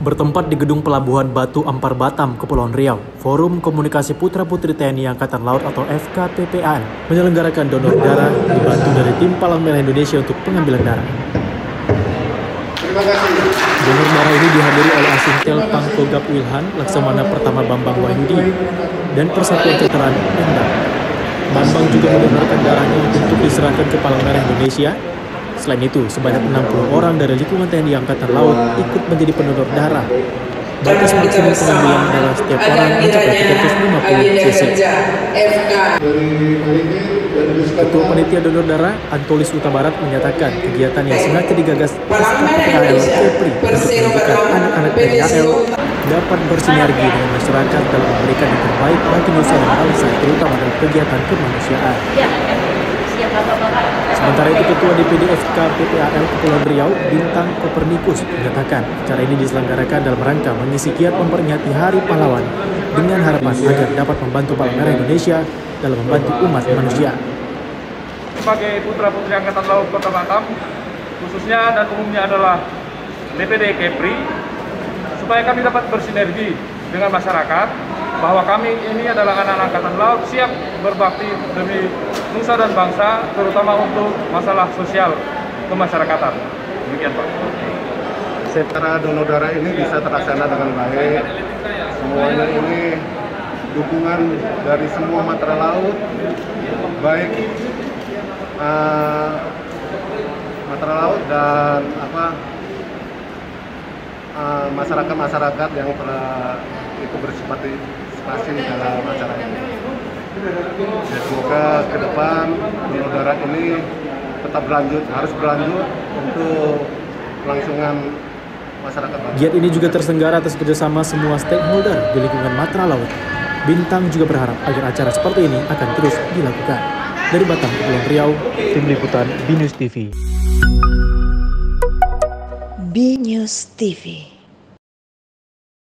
Bertempat di Gedung Pelabuhan Batu Ampar Batam, Kepulauan Riau, Forum Komunikasi Putra-Putri TNI Angkatan Laut atau FKPPAN menyelenggarakan donor darah dibantu dari Tim Palang Merah Indonesia untuk pengambilan darah. Terima kasih. Donor darah ini dihadiri oleh Asintel Pangkogap Wilhan, Laksamana Pertama Bambang Wahyudi, dan Persatuan Veteran Endang. Bambang juga mendonorkan darahnya untuk diserahkan ke Palang Merah Indonesia. Selain itu, sebanyak 60 orang dari lingkungan TNI Angkatan Laut ikut menjadi pendonor darah. Batas maksimum pengambilan darah setiap orang mencapai 350 cc. Ketua Panitia Donor Darah, Antolis Huta Barat, menyatakan kegiatan yang sengaja digagas FKPPAN Kepri untuk menunjukkan anak-anak PNIAL dapat bersinergi dengan masyarakat dalam memberikan yang terbaik bagi nusa dan bangsa, terutama dalam kegiatan kemanusiaan. Sementara itu, Ketua DPD FKPPAN Kepulauan Riau, Bintang Kopernikus, menyatakan acara ini diselenggarakan dalam rangka mengisi giat memperingati Hari Pahlawan dengan harapan agar dapat membantu Palang Merah Indonesia dalam membantu umat manusia. Sebagai putra-putri Angkatan Laut Kota Batam, khususnya dan umumnya adalah DPD Kepri, supaya kami dapat bersinergi dengan masyarakat, bahwa kami ini adalah anak-anak Angkatan Laut siap berbakti demi nusa dan bangsa, terutama untuk masalah sosial kemasyarakatan. Demikian, Pak. Secara donor darah ini bisa terlaksana dengan baik. Semuanya ini dukungan dari semua matra laut, baik matra laut dan masyarakat-masyarakat yang telah ikut berpartisipasi dalam acara ini. Ya, semoga ke depan donor darah ini tetap berlanjut, harus berlanjut untuk kelangsungan masyarakat. Giat ini juga terselenggara atas kerjasama semua stakeholder di lingkungan matra laut. Bintang juga berharap agar acara seperti ini akan terus dilakukan. Dari Batam, Kepulauan Riau, Tim Liputan B News TV. B News TV.